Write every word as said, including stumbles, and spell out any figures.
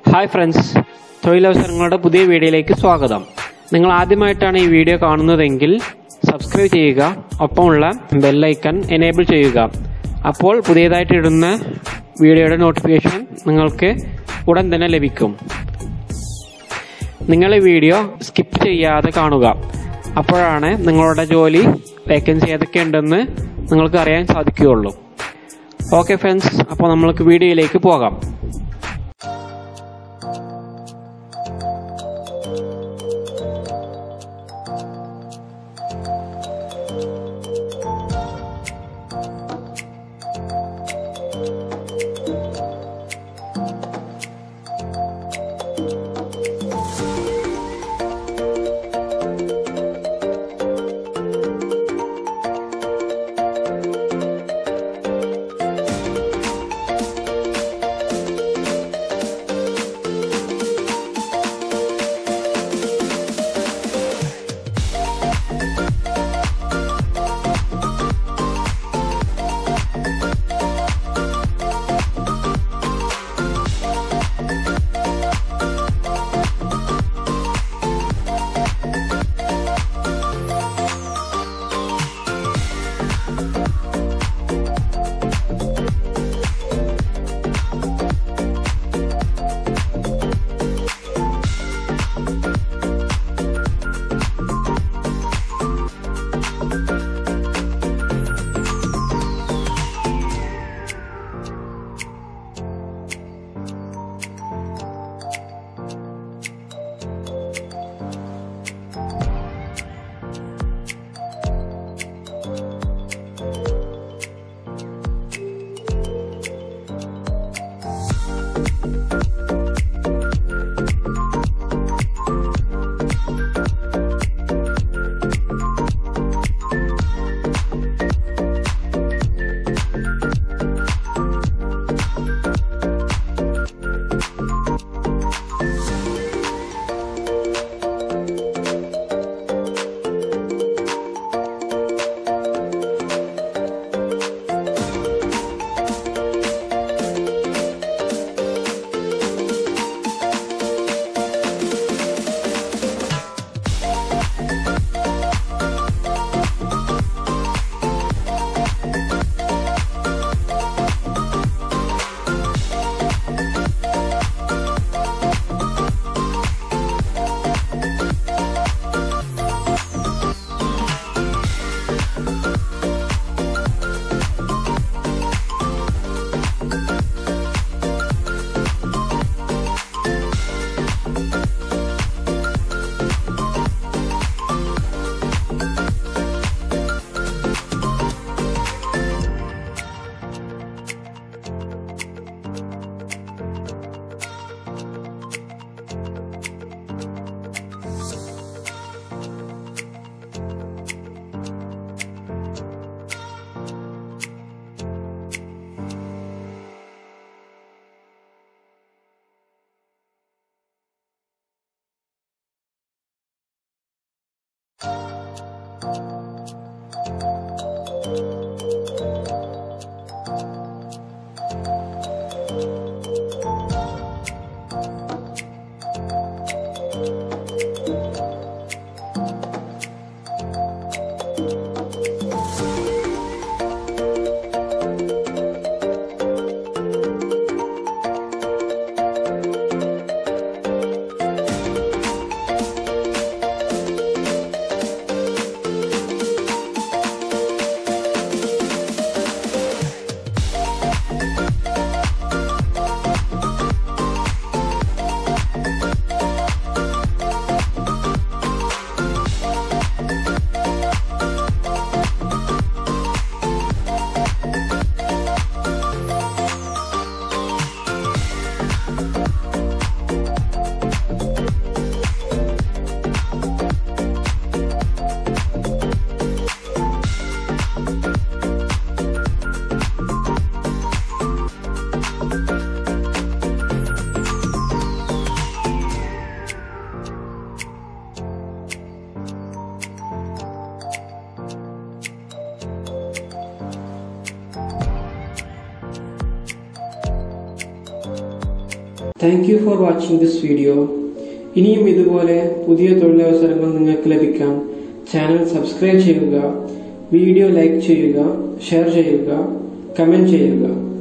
Hi friends, തൊഴിലവസരങ്ങളുടെ പുതിയ വീഡിയോയിലേക്ക് സ്വാഗതം. നിങ്ങൾ ആദ്യമായിട്ടാണ് ഈ വീഡിയോ കാണുന്നതെങ്കിൽ സബ്സ്ക്രൈബ് ചെയ്യുക, ഒപ്പമുള്ള ബെല്ലൈക്കൺ എനേബിൾ ചെയ്യുക. അപ്പോൾ പുതിയതായിട്ട് ഇടുന്ന വീഡിയോയുടെ നോട്ടിഫിക്കേഷൻ നിങ്ങൾക്ക് ഉടൻ തന്നെ ലഭിക്കും. നിങ്ങൾ ഈ വീഡിയോ സ്കിപ്പ് ചെയ്യാതെ കാണുക. അപ്പോഴാണ് നിങ്ങളുടെ ജോലി വേക്കൻസി ഏതൊക്കെയുണ്ടെന്ന് നിങ്ങൾക്ക് അറിയാൻ സാധിക്കുകയുള്ളൂ. ഓക്കെ ഫ്രണ്ട്സ്, അപ്പോൾ നമ്മൾക്ക് വീഡിയോയിലേക്ക് പോകാം. Thank you for watching this video. ഇനിയും ഇതുപോലെ പുതിയ തൊഴിലവസരങ്ങൾ നിങ്ങൾക്ക് ലഭിക്കാൻ ചാനൽ സബ്സ്ക്രൈബ് ചെയ്യുക, വീഡിയോ ലൈക്ക് ചെയ്യുക, ഷെയർ ചെയ്യുക, കമന്റ് ചെയ്യുക.